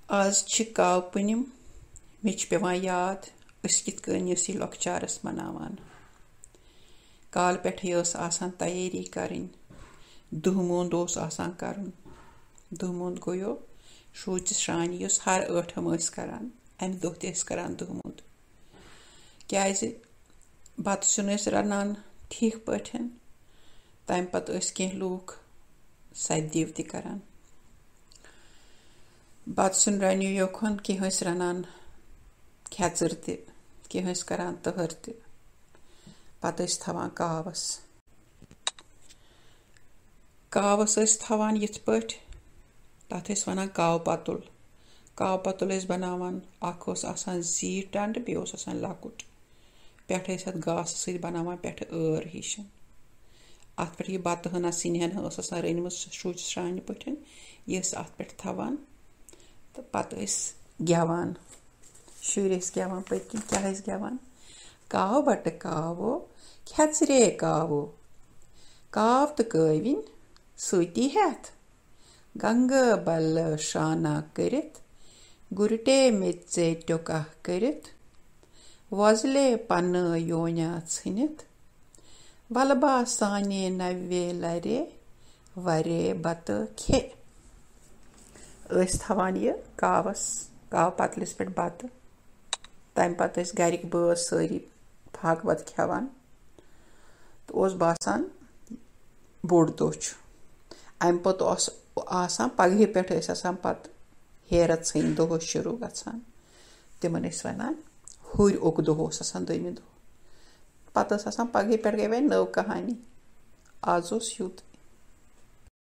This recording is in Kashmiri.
आज काव Punim मे पेवान याद कित कनी लॉकचारस मनावान काल पेठे आसान तैयारी करें दुहमोंद करुन दुहमोंद गयो शूच श्रानि हर ٲٹھم करान अमि दो करान दुहमोंद क्याज बत सिन रनान ठीक पठन तम पत कह लूक सदीव त करान बत सिन रनो योखन कह रनान खेचर तह करान तहर पत थवान कावस थवान यिथ पठ तथ वनान काव पतुल बनावान आसान जीट डंड बे लकुट पेठ गास सत बनावान पेठ ٲر हिशन अत पे बत हना सिन हना रनम शूच श्रानि पठन यह अत पे थवान तो पत गेवान शुर गेवान पत्किन क्या गेवान काव बट कावो खेचरे कावो काव तो कविन सूती हेथ गंग बल शाना करित गुरटे मेचे टोका करित वजले पन योना छनित वलबा साने नवे लरे वरे बत खे थवान यह काव पतलिस पे बत तम पत गरिक बस सारी फक वत खेवान तो बासान बोड़ दह अम पत आसान पगह पे पत हेरत सन दह शुरू गसान तिमन वनान हुर ओक दह दमि दह पत पगह पे गई वह नव कहानी आज यूत।